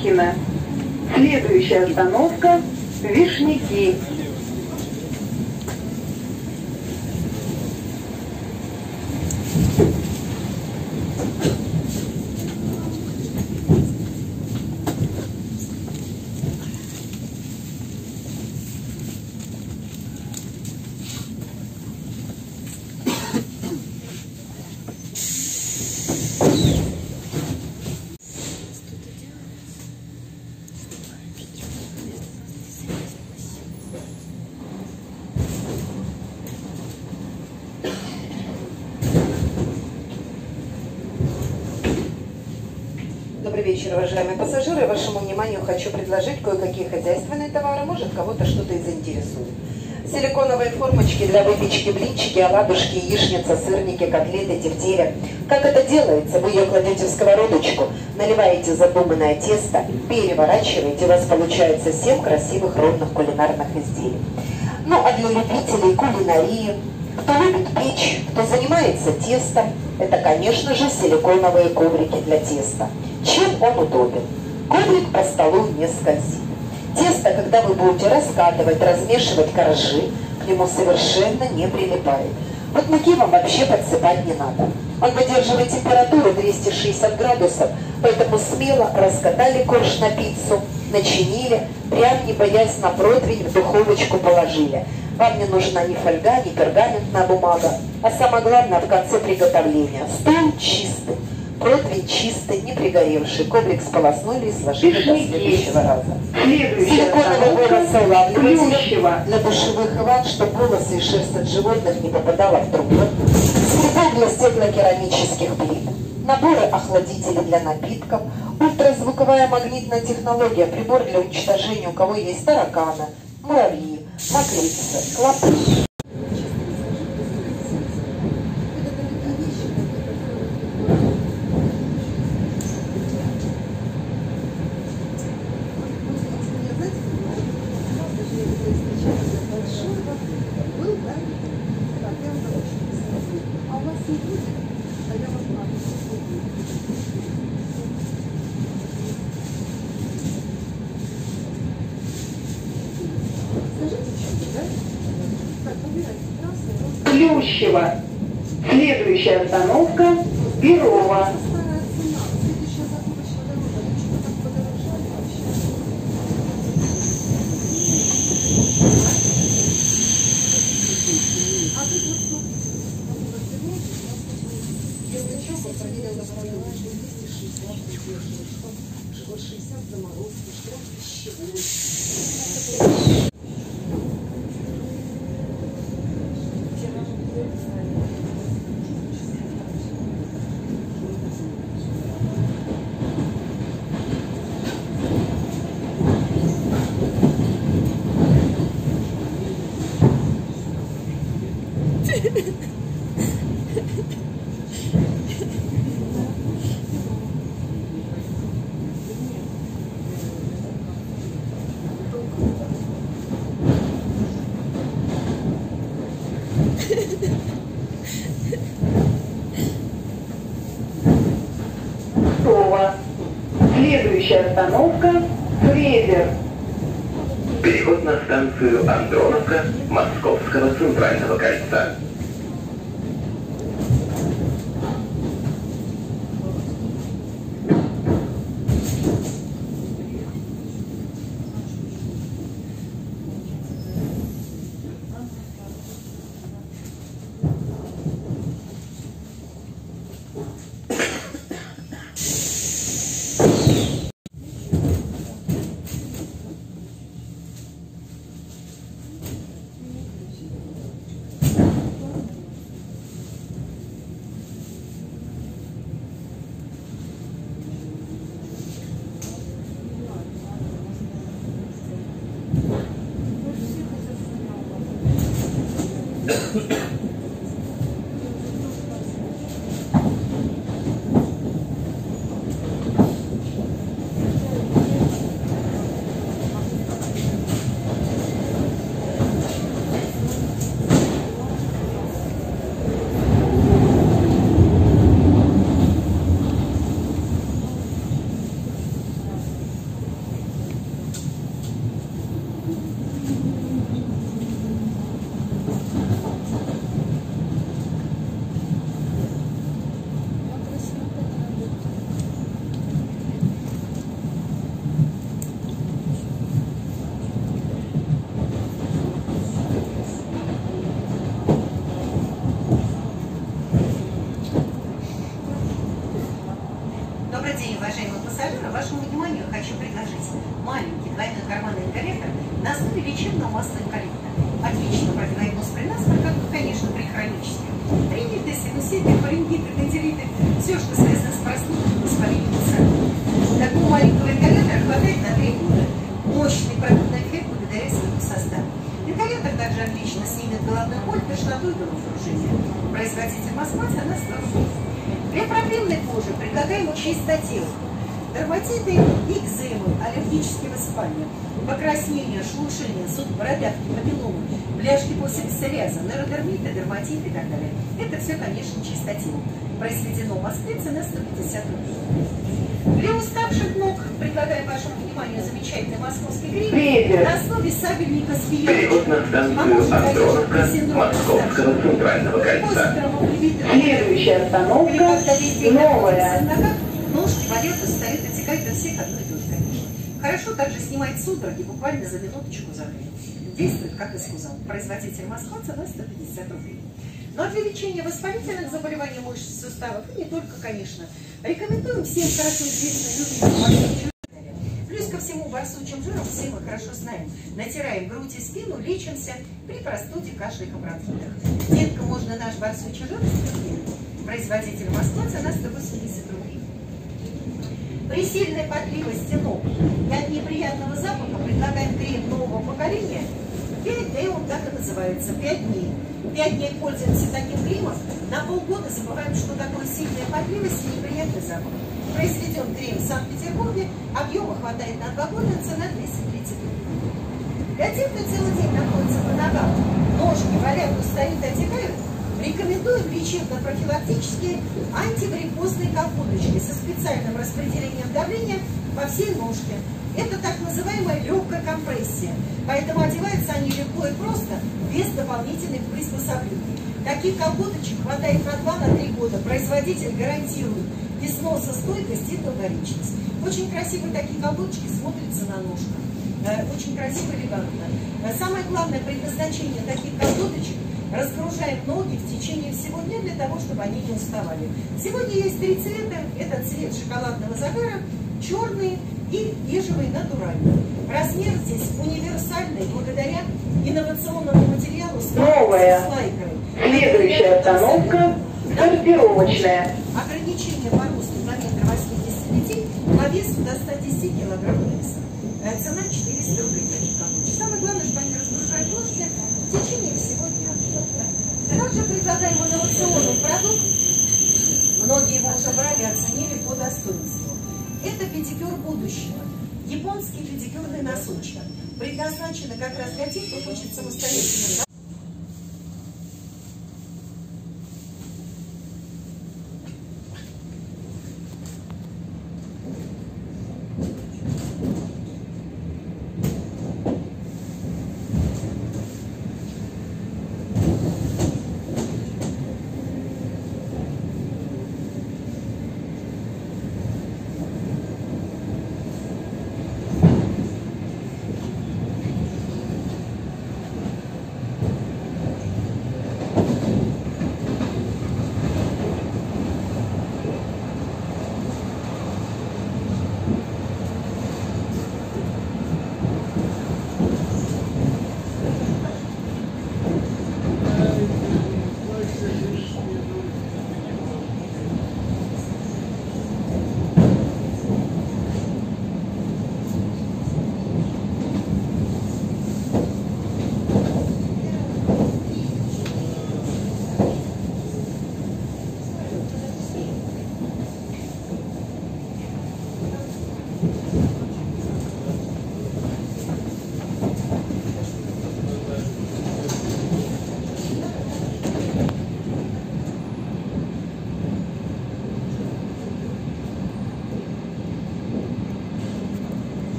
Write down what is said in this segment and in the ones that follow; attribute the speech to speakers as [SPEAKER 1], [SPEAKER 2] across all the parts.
[SPEAKER 1] Мухина. Следующая остановка – Вишняки.
[SPEAKER 2] Добрый вечер, уважаемые пассажиры. Вашему вниманию хочу предложить кое-какие хозяйственные товары. Может, кого-то что-то и заинтересует. Силиконовые формочки для выпечки, блинчики, оладушки, яичница, сырники, котлеты, тефтели. Как это делается? Вы ее кладете в сковородочку, наливаете задуманное тесто, переворачиваете, у вас получается 7 красивых ровных кулинарных изделий. Ну, а для любителей кулинарии, кто любит печь, кто занимается тестом, это, конечно же, силиконовые коврики для теста. Чем он удобен? Коврик по столу не скользит. Тесто, когда вы будете раскатывать, размешивать коржи, к нему совершенно не прилипает. Вот муки вам вообще подсыпать не надо. Он выдерживает температуру 260 градусов, поэтому смело раскатали корж на пиццу, начинили, прям не боясь на противень в духовочку положили. Вам не нужна ни фольга, ни пергаментная бумага. А самое главное в конце приготовления. Стол чистый, противень чистый, не пригоревший. Коврик сполоснули и сложили до следующего раза. Силиконовый волос улавливатель для душевых ванн, чтобы волосы и шерсть от животных не попадала в трубы. Скребок для стеклокерамических плит. Наборы охладителей для напитков. Ультразвуковая магнитная технология. Прибор для уничтожения, у кого есть тараканы, муравьи, мокрицы, клопы.
[SPEAKER 1] Плющево. Следующая остановка – Перово. Следующая остановка – Фрезер.
[SPEAKER 3] Переход на станцию Андроновка Московского центрального кольца.
[SPEAKER 4] Добрый день, уважаемые пассажиры. Вашему вниманию хочу предложить маленький двойной карманный ингалятор на основе лечебного масла эвкалипта. Отлично противостоит при насморках, конечно, при хронических. Риниты, синуситы, фарингиты, тонзиллиты, все, что связано с простудой, воспалением носа. Такого маленького ингалятора хватает на 3 года. Мощный продуктный эффект благодаря своему составу. Ингалятор также отлично снимет головную боль, тошноту и головокружение. Производитель Москва, цена 100 рублей. Для проблемной кожи предлагаем чистотел, дерматиты, экземы, аллергические высыпания, покраснения, шелушения, зуб, бородавки, папилломы, бляшки после псориаза, нейродермиты, дерматиты и так далее. Это все, конечно, чистотел. Произведено в Москве, цена 150 рублей. Для уставших ног предлагаем вашему вниманию замечательный московский гриль на основе сабельника с
[SPEAKER 3] Переход на станцию Андроновка Московского центрального кольца.
[SPEAKER 1] Следующая остановка Новая.
[SPEAKER 4] Ножки болят, устают, отекают, у всех одно и то же, конечно. Хорошо также снимает судороги, буквально за минуточку закрыть. Действует как эскузант. Производитель Москва, цена 150 рублей. Ну а для лечения воспалительных заболеваний мышц, суставов, и не только, конечно, рекомендуем всем хорошо известным любимым жиром. Плюс ко всему барсучим жиром все мы хорошо знаем. Натираем грудь и спину, лечимся при простуде, кашлях и бронхитах. Деткам можно наш барсучий жир использовать. Производитель Москва, цена 180 рублей. При сильной потливости ног и от неприятного запаха предлагаем крем нового поколения. 5D он так и называется, 5 дней. 5 дней пользуемся таким кремом, на полгода забываем, что такое сильная потливость и неприятный запах. Произведен крем в Санкт-Петербурге, объема хватает на 2 года, цена 230 рублей. Для тех, кто целый день находится по ногам, ножки болят, устают, отекают, рекомендуем лечебно-профилактические антигриппозные колготочки со специальным распределением давления по всей ножке. Это так называемая легкая компрессия, поэтому одеваются они легко и просто, без дополнительных приспособлений. Таких колготочек хватает на 2-3 года. Производитель гарантирует износостойкость и долговечность. Очень красивые такие колготочки смотрятся на ножках. Очень красиво, элегантно. Самое главное предназначение таких колготочек – разгружаем ноги в течение всего дня для того, чтобы они не уставали. Сегодня есть 3 цвета. Это цвет шоколадного загара, черный и бежевый натуральный. Размер здесь универсальный благодаря инновационному материалу с лайкой.
[SPEAKER 1] Следующая остановка сортировочная.
[SPEAKER 4] Ограничение по росту до 1,85 м, по весу до 110 кг веса. Цена 400 рублей. Самое главное, что они разгружают ножки в течение всего дня. Также предлагаем инновационный продукт. Многие его уже брали, оценили по достоинству. Это педикюр будущего. Японские педикюрные носочки. Предназначены как раз для тех, кто хочет самостоятельно.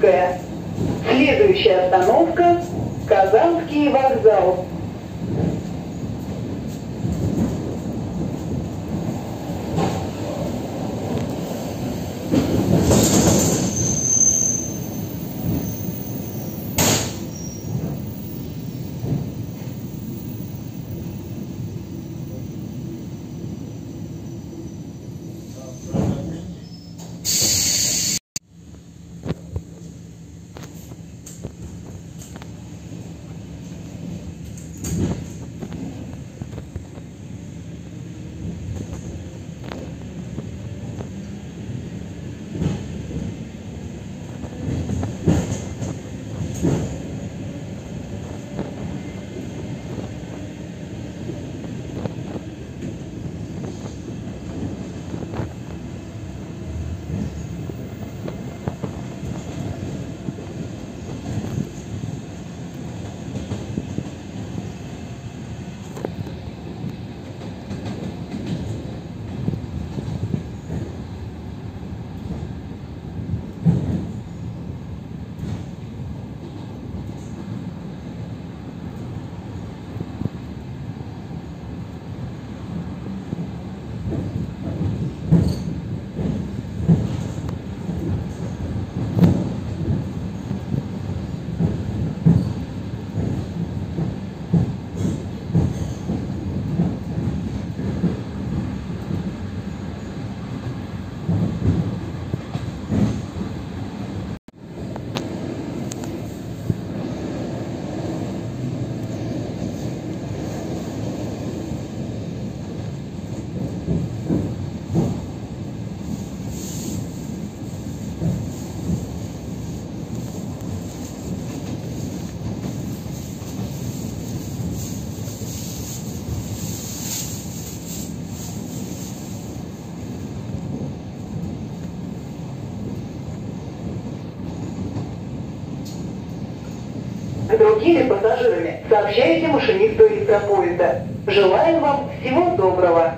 [SPEAKER 1] Казанская. Следующая остановка – Казанский вокзал. С другими пассажирами сообщайте машинисту электропоезда. Желаем вам всего доброго.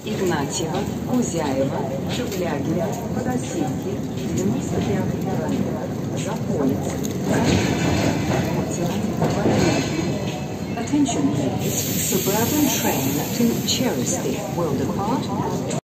[SPEAKER 5] Игнатьева, Кузяева, Шеплягина, Подосинки, 95-й километр, Заполец, Attention please, suburban train to Cherusty will depart